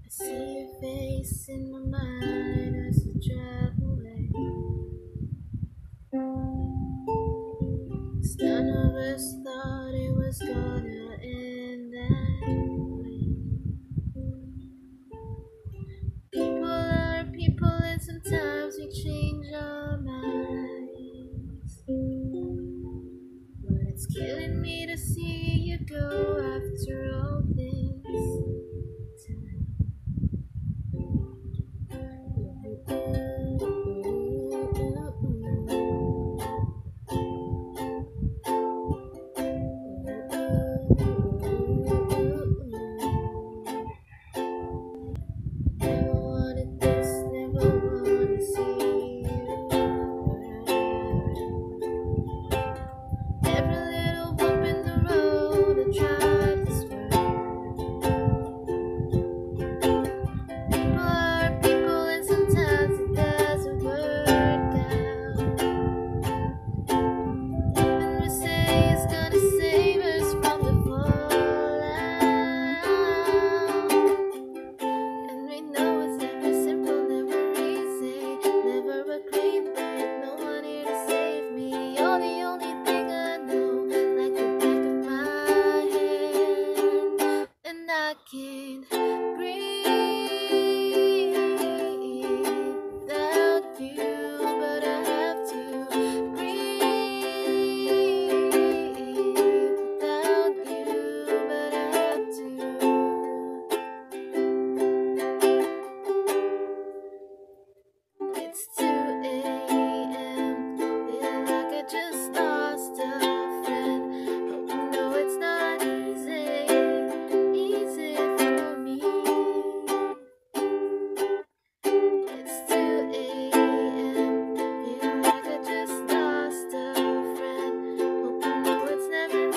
I see your face in my mind as I drive away. None of us thought it was gonna end that way. People are people, and sometimes we change our minds. But it's killing me to see you go after all this time. Never wanted this, never wanna see you hurt. Every little bump in the road I tried to swerve. People are people, and sometimes it doesn't work out. Nothing we say is gonna save us from the fallout. And we know it's never simple, never easy, never a clean break, no one here to save me. You're the only thing I know, like the back of my hand. And I can't breathe without you, but I have to breathe without you, but I have to. It's 2 a.m. Feel like I just lost a friend. Hope you know it's not easy for me. It's 2 a.m. Feel like I just lost a friend. Hope you know it's never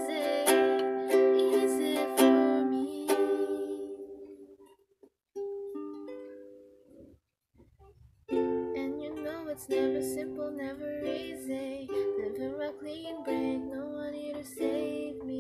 easy for me. And you know it's never simple, never easy, never a clean break, no one here to save me.